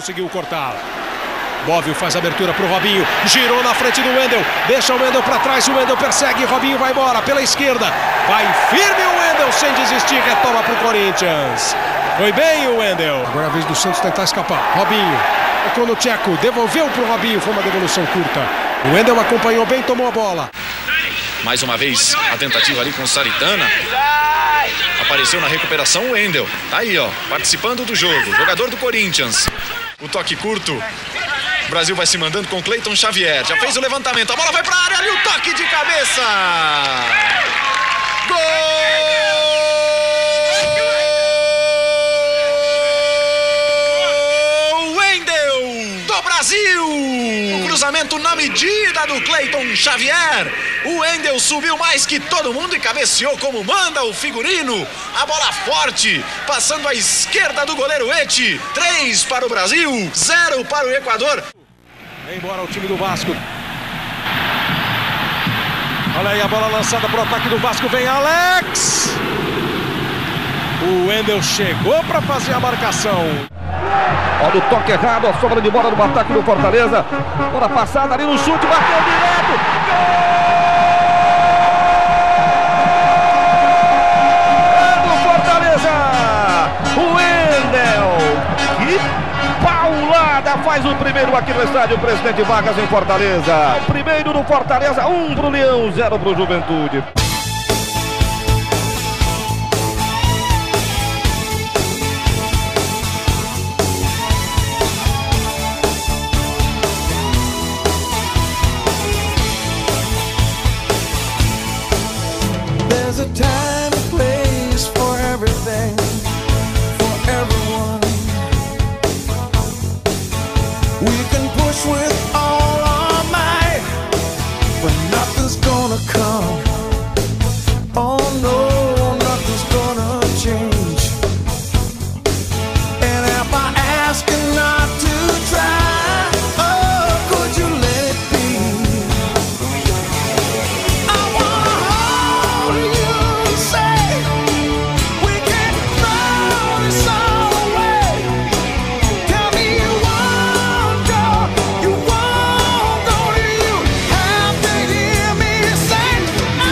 conseguiu cortar. Bóvio faz abertura para o Robinho, girou na frente do Wendel, deixa o Wendel para trás, o Wendel persegue, Robinho vai embora pela esquerda, vai firme o Wendel sem desistir, retoma para o Corinthians. Foi bem o Wendel. Agora é a vez do Santos tentar escapar. Robinho, tocou no Tcheco, devolveu para o Robinho, foi uma devolução curta. O Wendel acompanhou bem, tomou a bola. Mais uma vez a tentativa ali com o Saritana. Apareceu na recuperação o Wendel. Tá aí, ó, participando do jogo. Jogador do Corinthians. O toque curto. O Brasil vai se mandando com Cleiton Xavier. Já fez o levantamento. A bola vai pra área. Ali o toque de cabeça. Gol! Wendel do Brasil! O cruzamento na medida do Cleiton Xavier. O Wendel subiu mais que todo mundo e cabeceou como manda o figurino. A bola forte, passando à esquerda do goleiro Eti. 3 para o Brasil, 0 para o Equador. Vem embora o time do Vasco. Olha aí a bola lançada para o ataque do Vasco. Vem Alex. O Wendel chegou para fazer a marcação. Olha o toque errado, a sobra de bola no ataque do Fortaleza. Bola passada ali no chute, bateu direto. Gol! Faz o primeiro aqui no estádio Presidente Vargas em Fortaleza. O primeiro no Fortaleza, 1 pro Leão, 0 pro Juventude. There's a time and place for everything, for everyone. We can push with all our might, but nothing's gonna come. Oh no, nothing's gonna change. And if I ask you not to try, oh, could you let it be? I wanna hold you and say we can throw this all away. Tell me you won't go, you won't go. Do you have to hear me say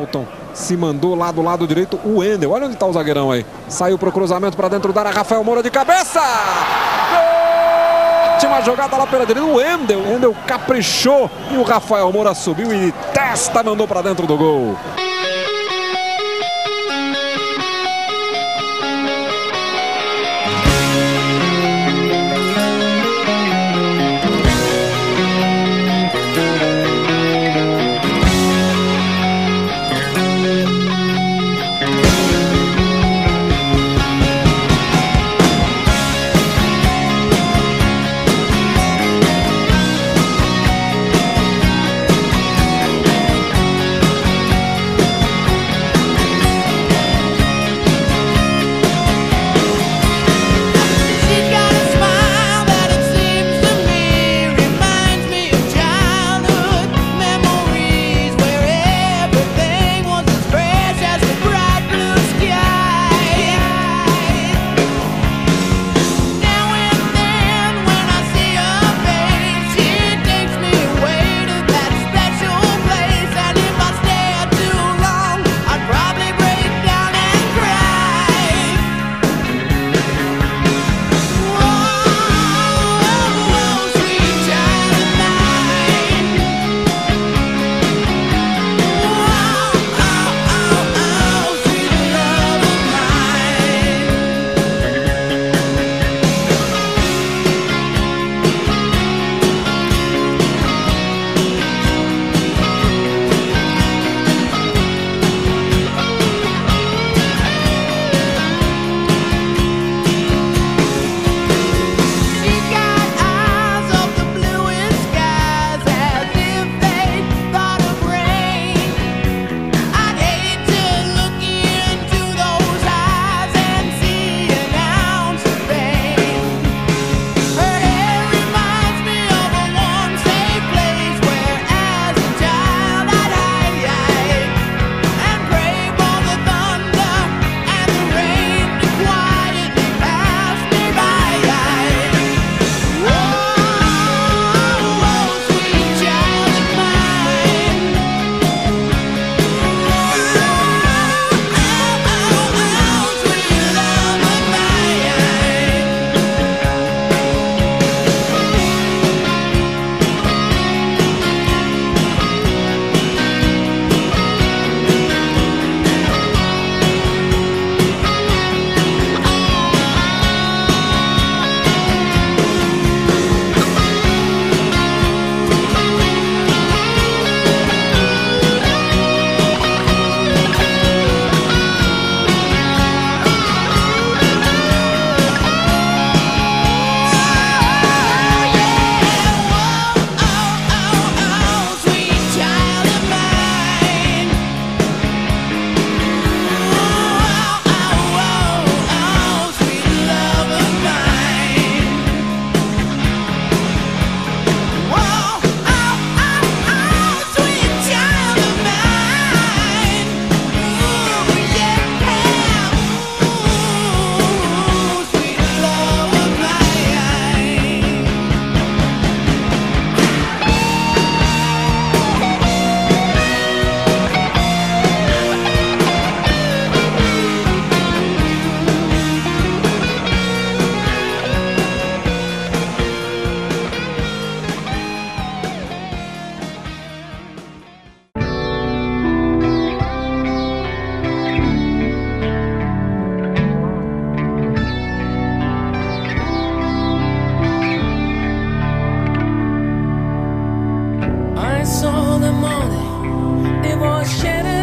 Elton se mandou lá do lado direito. O Wendel, olha onde está o zagueirão aí. Saiu pro cruzamento para dentro da área. Rafael Moura de cabeça. Gol! Tinha uma jogada lá pela direita. O Wendel caprichou e o Rafael Moura subiu e testa, mandou para dentro do gol. saw the morning, it was shining.